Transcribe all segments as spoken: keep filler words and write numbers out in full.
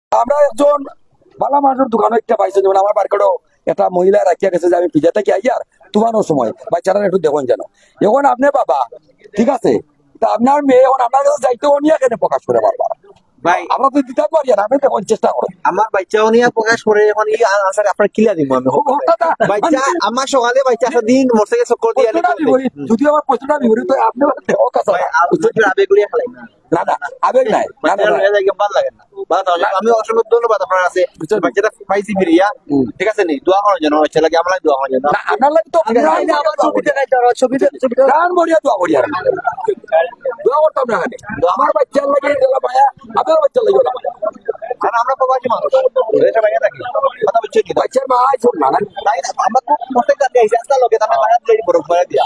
আমরা একজন বালা মানুষের দোকানে একটা পাইছি, যেমন আমার বার্কেটও একটা মহিলা রাখিয়া গেছে যে আমি পিজা থেকে আইয়ার তোমারও সময় বাচ্চারা একটু দেখুন যেন। এখন আপনি বাবা ঠিক আছে, তা আপনার মেয়ে এখন আপনার কাছে যাইতে নিয়ে কেন প্রকাশ করে বারবার ভাই আমরা তো দিতে পারি আর আপনি দেখুন চেষ্টা করেন। আমার বাচ্চাও নিয়ে প্রকাশ করে এখন এই আনসার আপনার কিলা দিব আমি বাচ্চা আমার সকালে বাচ্চা আসা দিন মোর থেকে চক্কর দিয়ে যদি আমার প্রশ্নটা বিপরীত হয় আপনি আবেগ লিয়ে খেলাই না না না আবেগ নাই না না ভালো লাগে না ভালো তাহলে আমি অসংখ্য ধন্যবাদ আপনার আছে বাচ্চাটা পাইছি ফিরিয়া ঠিক আছে নি দোয়া করার জন্য হচ্ছে লাগে আমার দোয়া করার জন্য না আপনার লাগে তো আমার ছবি দেখাই দেওয়া ছবি ছবি গান বড়িয়া দোয়া করিয়া দোয়া করতাম না খালি আমার বাচ্চার লাগে গেলা মায়া আপনার বাচ্চার লাগে গেলা মায়া কারণ আমরা প্রবাসী মানুষ এটা বাইরে থাকি কথা বলছি কি বাচ্চার মা আইছো না না তাই আমরা খুব মতে কাটে আইছে আসলে লোকে তারা বাইরে দিয়ে বড় করে দিয়া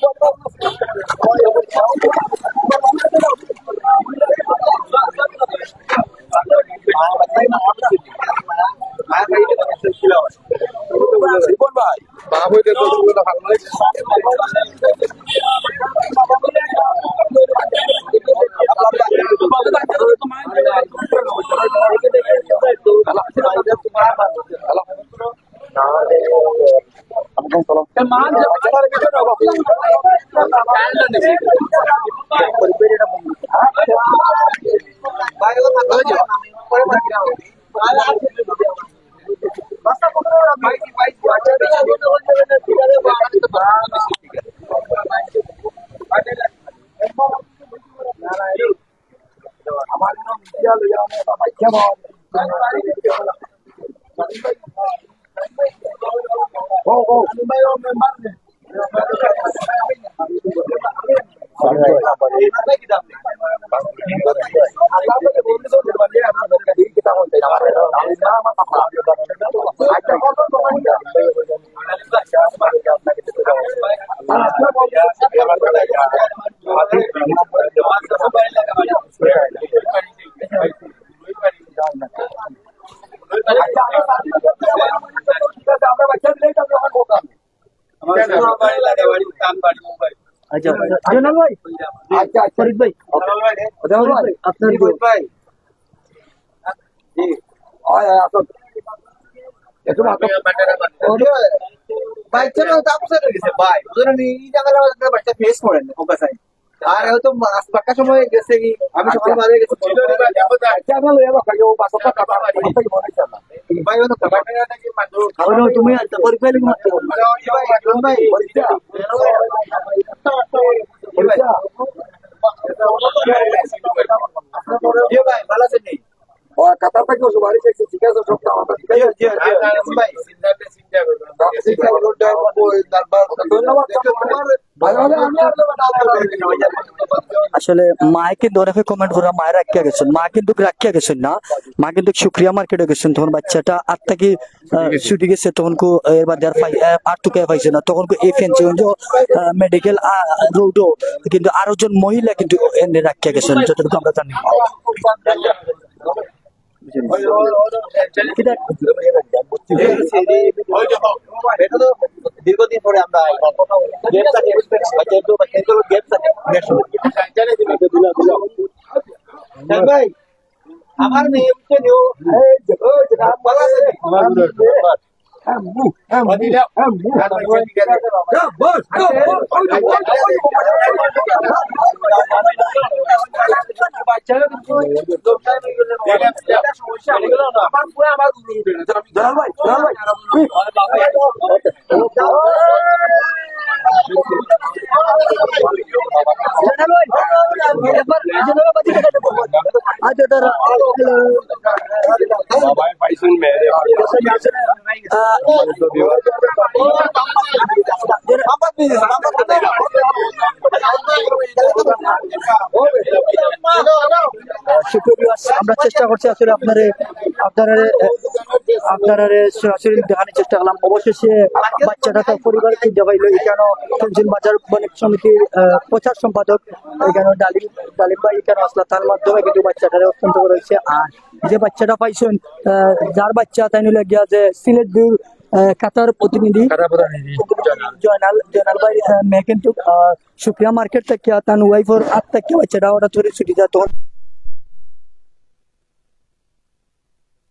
রিপন ভাই বাবুদের পছন্দটা ভালো লাগে জনাল ভাই আচ্ছা ফরিদ ভাই আপনার ভাই জি আয় আয় আসুন একটু বাচ্চারা তাপসে গেছে ভাই বুঝলেন এই জায়গাটা বাচ্চা ফেস করেন ওকা সাইড আর হয়তো বাক্কা সময় গেছে কি আমি সকাল বাজে গেছি জানা লইয়া বাকা কেউ বাসা কাটা থেকে মনে চায় না ভাই ওনো বাচ্চারা নাকি মাত্র কারণ তুমি আজ পরীক্ষা লিখে মাত্র ভাই ভাই পরীক্ষা পরীক্ষা জি ভাই ভালো আছেন নি ও কাটা থেকে সুবারি থেকে ঠিক আছে সব কাম আমরা জি জি ভাই সিনদাতে আসলে মায়ে কিন্তু অনেকে কমেন্ট করে মায়ের রাখিয়া গেছেন, মা কিন্তু রাখিয়া গেছেন না, মা কিন্তু শুক্রিয়া মার্কেটে গেছেন। তখন বাচ্চাটা আর থেকে ছুটি গেছে তখন কো এবার দেড় পাই আর তো কে পাইছে না, তখন কো এই ফেন্সিগঞ্জ মেডিকেল রোডও কিন্তু আরো জন মহিলা কিন্তু এনে রাখিয়া গেছেন যতটুকু আমরা জানি। দীর্ঘদিন পরে আমরা ভাই আমার মেয়ে আমরা চেষ্টা করছি আসলে আপনারে আপনারা আপনারা সরাসরি দেখানোর চেষ্টা করলাম। অবশেষে বাচ্চাটা তার পরিবারকে দেওয়াইল। এখানে ফেন্সিং বাজার বণিক সমিতির প্রচার সম্পাদক এখানে ডালিম ডালিম ভাই এখানে আসলে তার মাধ্যমে কিন্তু বাচ্চাটারে অত্যন্ত রয়েছে। আর যে বাচ্চাটা পাইছেন যার বাচ্চা তাই নিলে গিয়া যে সিলেট দূর কাতার প্রতিনিধি জয়নাল জয়নাল ভাই মেয়ে কিন্তু শুক্রিয়া মার্কেট থেকে তার ওয়াইফর আট থেকে বাচ্চাটা ওরা চলে ছুটি যায় তখন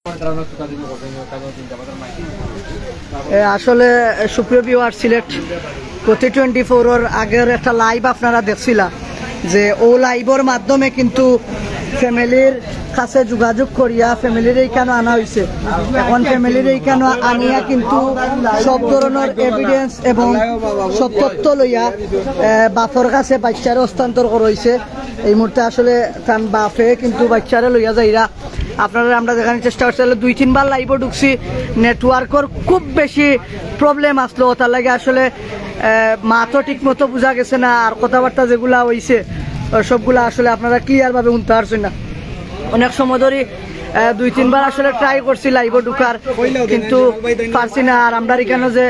এ আসলে সুপ্রিয় ভিউয়ার সিলেট প্রতি টোয়েন্টি ফোরের আগের একটা লাইভ আপনারা দেখছিলা যে ও লাইভের মাধ্যমে কিন্তু ফ্যামিলির কাছে যোগাযোগ করিয়া ফ্যামিলির এইখানে আনা হয়েছে। এখন ফ্যামিলির এইখানে আনিয়া কিন্তু সব ধরনের এভিডেন্স এবং সব তথ্য লইয়া বাপর কাছে বাচ্চারে হস্তান্তর করা হয়েছে। এই মুহূর্তে আসলে তার বাপে কিন্তু বাচ্চারে লইয়া যাইরা আপনারা আমরা দেখানোর চেষ্টা করছি। দুই তিনবার লাইভও ঢুকছি, নেটওয়ার্কের খুব বেশি প্রবলেম আসলো, তার লাগে আসলে মা তো ঠিক মতো বোঝা গেছে না, আর কথাবার্তা যেগুলা হয়েছে সবগুলা আসলে আপনারা ক্লিয়ার ভাবে শুনতে পারছেন না। অনেক সময় ধরে দুই তিনবার আসলে ট্রাই করছি লাইভে ঢুকার, কিন্তু পারছি না। আর আমরা এখানে যে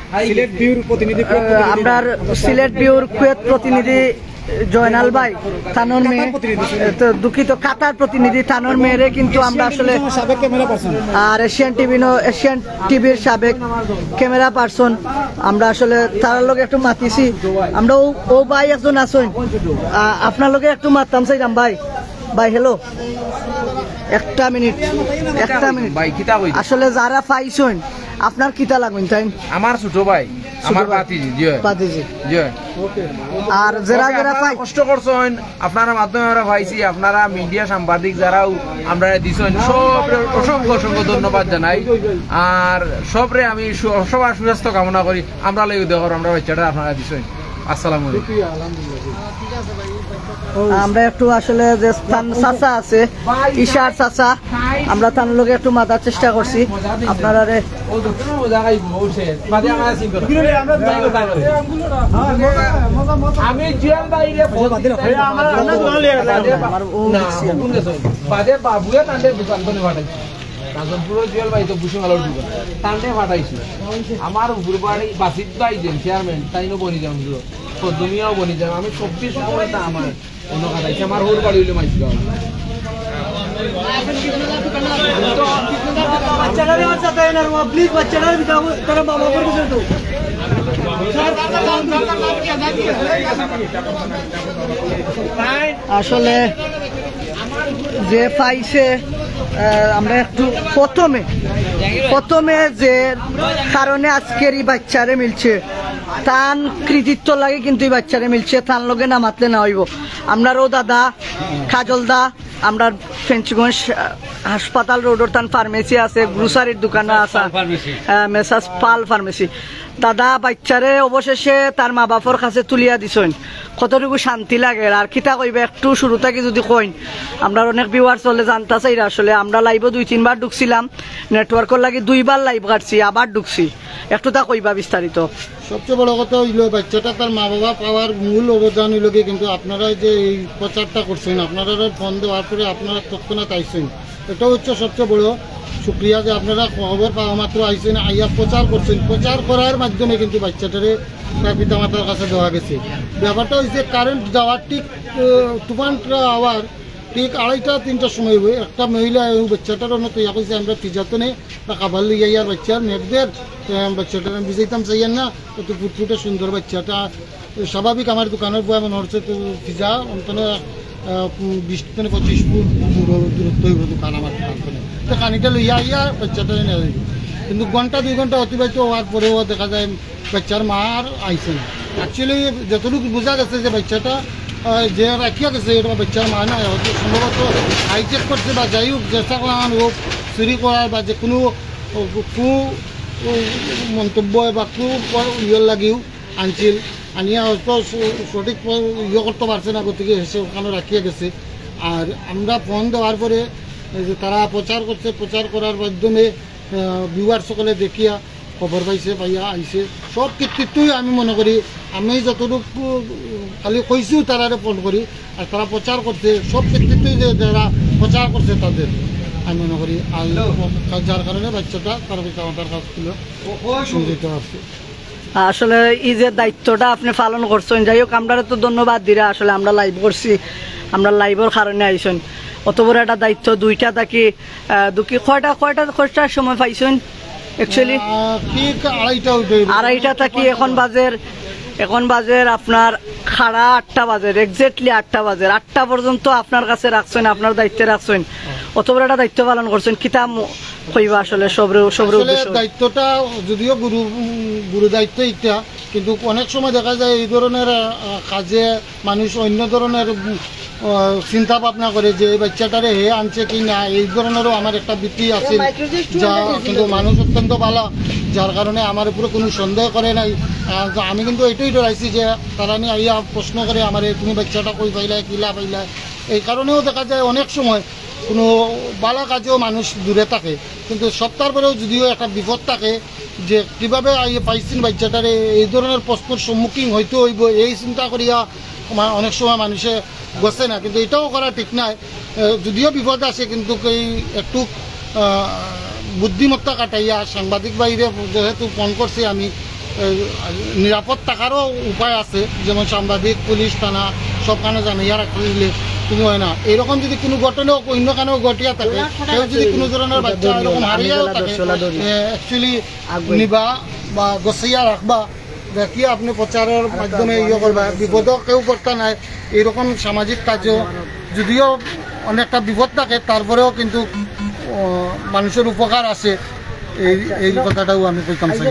আমরা সিলেট বিউর কুয়েত প্রতিনিধি জয়নাল ভাই থানোর মেয়ে, দুঃখিত কাতার প্রতিনিধি থানোর মেয়েরে কিন্তু আমরা আসলে, আর এশিয়ান টিভি এশিয়ান টিভির সাবেক ক্যামেরা পার্সন আমরা আসলে তার লগে একটু মাতিছি। আমরা ও ভাই একজন আসুন, আপনার লগে একটু মারতাম চাইলাম ভাই। ভাই হ্যালো, একটা মিনিট একটা মিনিট আসলে যারা পাইছেন আপনার কিতা লাগবেন তাই? আমার ছোট ভাই, আমার ভাতিজি, ভাতিজি জি। আর যারা যারা পাই কষ্ট করছেন আপনারা মাধ্যমে আমরা পাইছি, আপনারা মিডিয়া সাংবাদিক যারাও আমরা দিছেন সব অসংখ্য অসংখ্য ধন্যবাদ জানাই। আর সবরে আমি সবার সুস্বাস্থ্য কামনা করি। আমরা লই দেখো আমরা বাচ্চাটা আপনারা দিছেন। আসসালামু আলাইকুম। আমরা একটু আসলে যে স্থান চাচা আছে ঈশার চাচা, আমরা তার লোকে একটু মাতার চেষ্টা করছি আপনারা। আমি জুয়েল বাইরে বাদে বাবুয়ে তাদের দোকান করে পাঠাইছি, রাজনপুরের জুয়েল ভাই তো বুসিমালার দোকান তান্ডে পাঠাইছি। আমার উপর বাড়ি বাসিত ভাই যেন চেয়ারম্যান তাইনও বনি যাম, পদ্মিয়াও বনি যাম। আমি চব্বিশ সময়টা আমার অন্য কাটাইছি। আমার ওর বাড়ি হইলে মাইছি আসলে যে পাইছে আমরা একটু প্রথমে প্রথমে যে কারণে আজকের এই বাচ্চারে মিলছে তান কৃতিত্ব লাগে, কিন্তু এই বাচ্চারে মিলছে তান লগে না মাতলে না হইব। আমরারও দাদা কাজল দা, আমরা ফেঞ্চিগঞ্জ হাসপাতাল রোডের তান ফার্মেসি আছে, গ্রোসারির দোকানও আছে, মেসাজ পাল ফার্মেসি। দাদা বাচ্চারে অবশেষে তার মা বাপর কাছে তুলিয়া দিছেন, কতটুকু শান্তি লাগে। আর কিতা কইবে একটু শুরু থেকে যদি কইন, আমরা অনেক ভিউয়ার চলে জানতে চাই। আসলে আমরা লাইভে দুই তিনবার ঢুকছিলাম, নেটওয়ার্কের লাগে দুইবার লাইভ কাটছি, আবার ঢুকছি, একটু তা কইবা বিস্তারিত। সবচেয়ে বড় কথা হইল বাচ্চাটা তার মা বাবা পাওয়ার মূল অবদান হইল কি, কিন্তু আপনারা যে এই প্রচারটা করছেন, আপনারা ফোন দেওয়ার পরে আপনারা তৎক্ষণাৎ আইসেন, এটা হচ্ছে সবচেয়ে বড় শুক্রিয়া যে আপনারা খবর পাওয়া মাত্র আইসেন, আইয়া প্রচার করছেন। প্রচার করার মাধ্যমে কিন্তু বাচ্চাটারে তার পিতা মাতার কাছে দেওয়া গেছে। ব্যাপারটা হচ্ছে কারেন্ট যাওয়ার ঠিক তুফানটা আওয়ার ঠিক আড়াইটা তিনটার সময় হইবে, একটা মহিলা এই বাচ্চাটার অন্য তৈরি করেছে আমরা ফিজাতনে খাবার লইয়া ইয়ার বাচ্চার মেঘদের বাচ্চাটা বিজাইতাম চাইয়ার না, তো ফুটফুটে সুন্দর বাচ্চাটা স্বাভাবিক আমার দোকানের বয় মনে হচ্ছে। তো ফিজা অন্তনে বিশ থেকে পঁচিশ ফুট দূরত্ব হইব দোকান আমার দোকানখানে, তো কানিটা লইয়া আইয়া বাচ্চাটা নেওয়া হইব। কিন্তু ঘন্টা দুই ঘন্টা অতিবাহিত হওয়ার পরেও দেখা যায় বাচ্চার মা আর আইসে না। অ্যাকচুয়ালি যতটুকু বোঝা গেছে যে বাচ্চাটা যে রাখিয়া গেছে এটা বাচ্চার মা না, হয়তো সম্ভবত হাইটেক করছে বা যাই হোক চেষ্টা করানো হোক চুরি করার বা যে কোনো কু মন্তব্য বা কু ইয়ের লাগিও আনছিল, আনিয়া হয়তো সঠিক ইয়ে করতে পারছে না, গতিকে এসে ওখানে রাখিয়া গেছে। আর আমরা ফোন দেওয়ার পরে তারা প্রচার করছে, প্রচার করার মাধ্যমে ভিউয়ার সকলে দেখিয়া খবর পাইছে, পাইয়া আইছে। সব কৃতিত্বই আমি মনে করি আমি যতটুকু খালি কইছিও তারা ফোন করি, আর তারা প্রচার করছে, সব কৃতিত্বই যে যারা প্রচার করছে তাদের আমি মনে করি। আর যার কারণে বাচ্চাটা তার পিতা মাতার কাছ ছিল সুযোগ আছে। আসলে এই যে দায়িত্বটা আপনি পালন করছেন, যাই হোক আমরা তো ধন্যবাদ দিরা। আসলে আমরা লাইভ করছি, আমরা লাইভের কারণে আইসেন, অত বড় একটা দায়িত্ব। দুইটা থাকি দুকি কয়টা কয়টা কয়টার সময় পাইছেন? অ্যাকচুয়ালি আড়াইটা থাকি এখন বাজের এখন বাজের আপনার সাড়ে আটটা বাজের, এক্স্যাক্টলি আটটা বাজের। আটটা পর্যন্ত আপনার কাছে রাখছেন, আপনার দায়িত্বে রাখছেন, অত বড় একটা দায়িত্ব পালন করছেন। কিতা কইবা আসলে সবরে সবরে আসলে উদ্দেশ্য দায়িত্বটা যদিও গুরু গুরু দায়িত্ব এটা, কিন্তু অনেক সময় দেখা যায় এই ধরনের আহ, কাজে মানুষ অন্য ধরনের উম, আহ, চিন্তা ভাবনা করে যে এই বাচ্চাটারে হে আনছে কি না, এই ধরনেরও আমার একটা ভীতি আছে, যা কিন্তু মানুষ অত্যন্ত ভালো, যার কারণে আমার উপরে কোনো সন্দেহ করে নাই। আহ, তো আমি কিন্তু এটাই ডরাইছি যে তারা নিয়ে আইয়া প্রশ্ন করে আমার তুমি বাচ্চাটা কই পাইলা কিলা পাইলা। এই কারণেও দেখা যায় অনেক সময় কোনো ভালো কাজেও মানুষ দূরে থাকে, কিন্তু সপ্তাহের পরেও যদিও একটা বিপদ থাকে যে কীভাবে আইয়ে পাইছেন বাচ্চাটারে, এই ধরনের প্রশ্নের সম্মুখীন হইতে হইব এই চিন্তা করিয়া মা- অনেক সময় মানুষে বসে না, কিন্তু এটাও করা ঠিক নাই। আহ, যদিও বিপদ আছে কিন্তু এই একটু আহ, বুদ্ধিমত্তা কাটাইয়া সাংবাদিক বাইরে যেহেতু ফোন করছি আমি, এই, নিরাপদ থাকারও উপায় আছে, যেমন সাংবাদিক পুলিশ থানা সবখানে জানাইয়া রাখলে কোনো হয় না। এরকম যদি কোনো ঘটনাও অন্য কানেও ঘটিয়া থাকে, কেউ যদি কোনো ধরনের বাচ্চা এরকম হারিয়েও থাকে, অ্যাকচুয়ালি নিবা বা গছিয়া রাখবা, দেখি আপনি প্রচারের মাধ্যমে ইয়ে করবা, বিপদও কেউ করতে নাই। এরকম সামাজিক কাজও যদিও অনেকটা বিপদ থাকে, তারপরেও কিন্তু আহ, মানুষের উপকার আছে, এই এই কথাটাও আমি কইতাম চাই।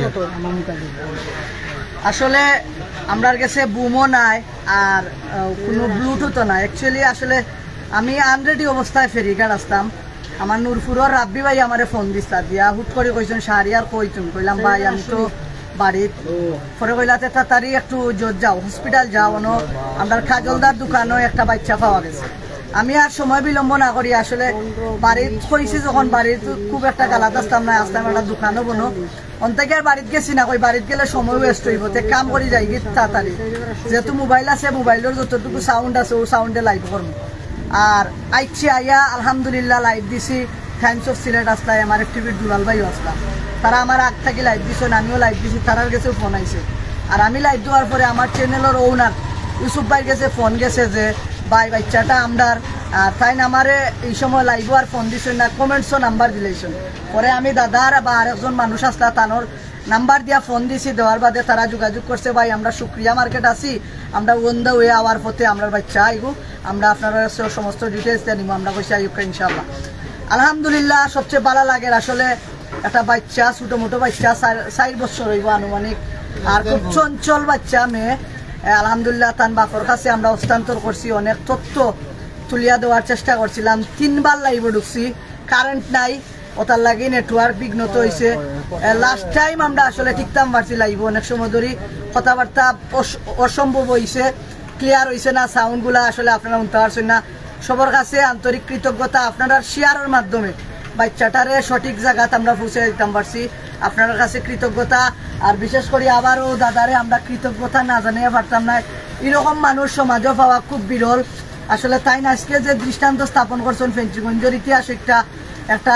আসলে আমরার কাছে বুমও নাই আর আহ, কোনো ব্লুটুথও নাই। অ্যাকচুয়ালি আসলে আমি আনরেডি অবস্থায় ফেরিঘাট আসতাম, আমার নূরপুরের রাব্বি ভাই আমারে ফোন দিস্তা দিয়া হুট করে কইছেন শাহরিয়ার কইতুন, কইলাম ভাই আমি তো বাড়িত, পরে কইলাতে তাড়াতাড়ি একটু জোর যাও হসপিটাল যাও, অন আমরা খাজলদার দোকানও একটা বাচ্চা পাওয়া গেছে। আমি আর সময় বিলম্ব না করি আসলে বাড়িত কইছি যখন বাড়িত খুব একটা গালাত আসতাম না, আসতাম একটা দোকানও বনো অন্তাকে আর বাড়িত গেছি না, কই বাড়িত গেলে সময় ওয়েস্ট হইব, তে কাম করি যাই গিয়ে তাড়াতাড়ি, যেহেতু মোবাইল আছে মোবাইলের যতটুকু সাউন্ড আছে ও সাউন্ডে লাইভ করবো। আর আইছি আইয়া আলহামদুলিল্লাহ লাইভ দিছি, টাইমস অফ সিলেট আসলাম, আমার এক টিভির দুলাল ভাইও আসলাম, তারা আমার আগ থেকে লাইভ দিছেন, আমিও লাইভ দিছি, তারার কাছেও ফোন আইছে। আর আমি লাইভ দেওয়ার পরে আমার চ্যানেলের ওনার ইউসুফ ভাইয়ের কাছে ফোন গেছে যে ভাই বাচ্চাটা আমরার, আর তাই না আমারে এই সময় লাইভ আর ফোন দিছেন না, কমেন্টসও নাম্বার দিলেছেন। পরে আমি দাদার বা আরেকজন মানুষ আসলা তানোর নাম্বার দিয়া ফোন দিছি, দেওয়ার বাদে তারা যোগাযোগ করছে, ভাই আমরা শুক্রিয়া মার্কেট আছি, আমরা ওন দা ওয়ে আওয়ার পথে আমরা বাচ্চা আইগু, আমরা আপনারা সমস্ত ডিটেলস দিয়ে নিব, আমরা কইছি আইব ইনশাআল্লাহ। আলহামদুলিল্লাহ সবচেয়ে ভালো লাগে আসলে একটা বাচ্চা ছোটো মোটো বাচ্চা চার বছর হইব আনুমানিক, আর খুব চঞ্চল বাচ্চা মেয়ে, আলহামদুলিল্লাহ তার বাপর কাছে আমরা হস্তান্তর করছি, অনেক তথ্য তুলিয়া দেওয়ার চেষ্টা করছিলাম, তিনবার লাইভে ঢুকছি, কারেন্ট নাই ওটার লাগে নেটওয়ার্ক বিঘ্নত হয়েছে। লাস্ট টাইম আমরা আসলে ঠিকতাম পারছি লাইভ, অনেক সময় ধরে কথাবার্তা অসম্ভব হয়েছে, ক্লিয়ার হয়েছে না, সাউন্ডগুলা আসলে আপনারা শুনতে পারছেন না। সবার কাছে আন্তরিক কৃতজ্ঞতা, আপনারা শেয়ারের মাধ্যমে বাচ্চাটারে সঠিক জায়গাতে আমরা পৌঁছে দিতাম পারছি, আপনার কাছে কৃতজ্ঞতা। আর বিশেষ করে আবারও দাদারে আমরা কৃতজ্ঞতা না জানিয়ে পারতাম না, এরকম মানুষ সমাজও পাওয়া খুব বিরল আসলে। তাই না আজকে যে দৃষ্টান্ত স্থাপন করছেন ফেঞ্চিগঞ্জের ইতিহাস একটা একটা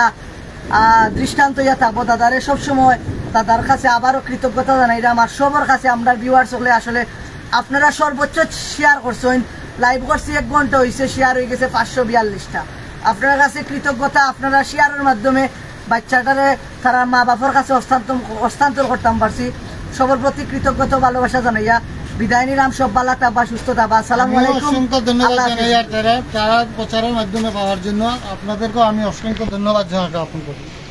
দৃষ্টান্ত ইয়া থাকবো দাদারে সবসময়, দাদার কাছে আবারও কৃতজ্ঞতা জানাইলাম। আর সবার কাছে আমরা ভিউয়ার্স হলে আসলে আপনারা সর্বোচ্চ শেয়ার করছেন, লাইভ করছি এক ঘন্টা হয়েছে, শেয়ার হয়ে গেছে পাঁচশো বিয়াল্লিশটা, আপনার কাছে কৃতজ্ঞতা। আপনারা শেয়ারের মাধ্যমে বাচ্চাটারে তারা মা বাবার কাছে হস্তান্তর হস্তান্তর করতাম পারছি, সবার প্রতি কৃতজ্ঞতা ভালোবাসা জানাইয়া বিদায় নিলাম। সব ভালো থাকবা, সুস্থ থাকবা, আসসালামু আলাইকুম। অসংখ্য ধন্যবাদ জানাই আর তারা তারা প্রচারের মাধ্যমে পাওয়ার জন্য আপনাদেরকেও আমি অসংখ্য ধন্যবাদ জানাতে আপন করি।